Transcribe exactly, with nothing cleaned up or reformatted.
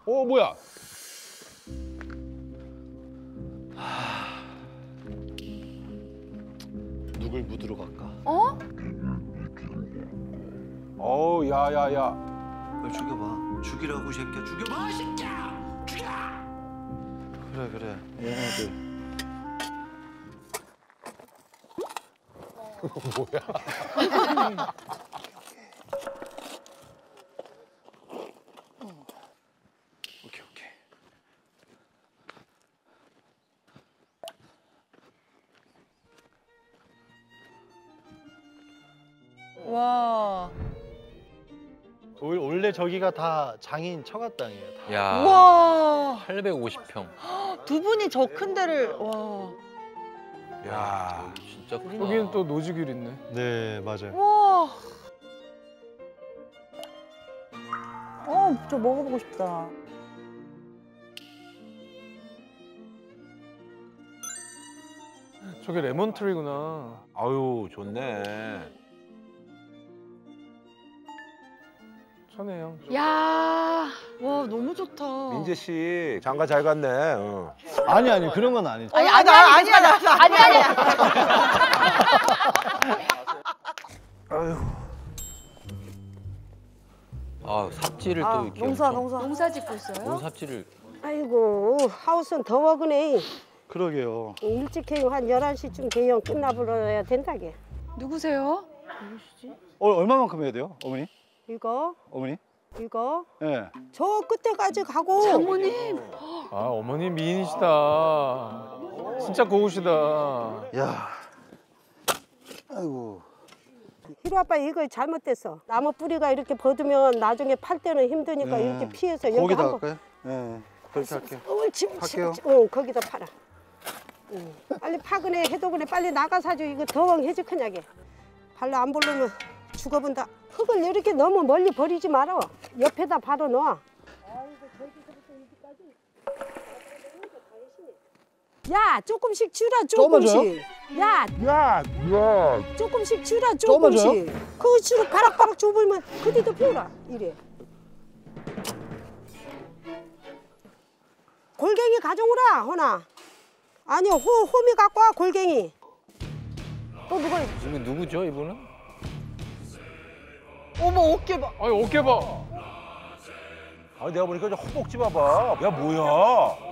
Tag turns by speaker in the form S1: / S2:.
S1: 어 뭐야?
S2: 누굴 묻으러 갈까?
S3: 어?
S1: 어우 야야야.
S2: 빨리 죽여봐. 죽이라고 이 새끼야. 죽여봐 이 새끼야. 죽여. 그래 그래. 얘네들.
S1: 뭐야?
S2: 오케이 오케이.
S3: 와.
S2: 원래 저기가 다 장인 처갓땅이에요. 다.
S4: 야,
S3: 와.
S4: 팔백오십 평.
S3: 두 분이 저 큰 데를 와.
S1: 야.
S4: 진짜 크다.
S5: 여기는 또 노지길 있네.
S2: 네 맞아요.
S3: 와. 어, 저 먹어보고 싶다.
S5: 저게 레몬트리구나.
S1: 아유 좋네.
S5: 천혜영.
S3: 야, 와 너무 좋다.
S1: 민재 씨 장가 잘 갔네. 어.
S2: 아니 아니 그런 건 아니죠.
S3: 아니 아니 아니 아니 아니 아니.
S2: 아유.
S4: 아, 삽질을
S3: 아,
S4: 또 이렇게
S3: 농사
S4: 엄청-
S3: 농사 농사 짓고 있어요?
S4: 뭔 삽질을.
S6: 아이고 하우스는 더워 그네.
S2: 그러게요.
S6: 일찍 개용 한 열한 시쯤 개용 끝나버려야 된다게.
S3: 누구세요?
S2: 어, 얼마만큼 해야 돼요, 어머니?
S6: 이거
S2: 어머니?
S6: 이거
S2: 예. 네.
S6: 저 끝에까지 가고.
S3: 장모님.
S5: 아 어머니 미인이시다. 진짜 고우시다.
S2: 야. 아이고.
S6: 희로 아빠 이거 잘못됐어. 나무 뿌리가 이렇게 벗으면 나중에 팔 때는 힘드니까
S2: 네.
S6: 이렇게 피해서 여기
S2: 거기다
S6: 한번.
S2: 할까요? 예. 네. 그렇게 할게요.
S6: 옳지 옳지
S2: 할게요.
S6: 옳지. 응 거기다 팔아. 응. 빨리 파그네 해도그네 빨리 나가사줘. 이거 더왕 해지크냐게. 발로 안 보려면 죽어본다. 흙을 이렇게 너무 멀리 버리지 말아. 옆에다 바로 놓아. 야 조금씩 주라 조금씩. 야,
S1: 야, 야.
S6: 조금씩 주라
S2: 조금만
S6: 조금씩. 그거 주로 바락바락 줘보면 그뒤도 피우라 이래. 골갱이 가져오라 허나. 아니 호 호미 갖고 와 골갱이. 또 누가?
S4: 이거 누구죠, 이분은?
S3: 어머 어깨 봐.
S5: 아니 어깨 봐.
S1: 아 내가 보니까 저 허벅지 봐봐. 야 뭐야?